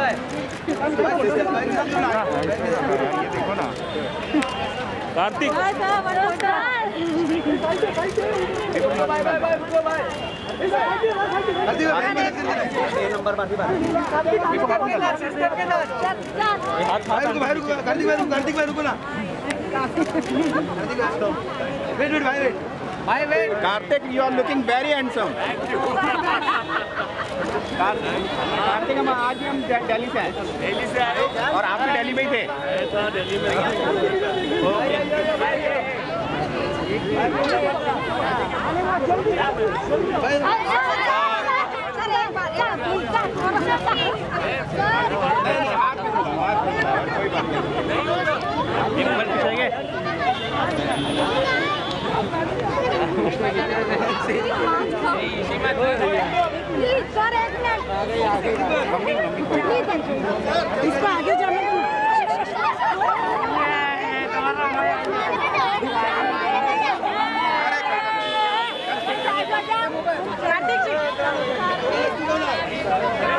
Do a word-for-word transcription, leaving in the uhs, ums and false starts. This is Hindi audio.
देखो ना कार्तिक नंबर कार्तिक भाई रुको ना वेट वेट भाई वेट भाई wait Kartik you are looking very handsome Kartik हम आज हम दिल्ली से आए दिल्ली से आए और आप भी दिल्ली में ही थे दिल्ली में इसको आगे जाने कार्तिक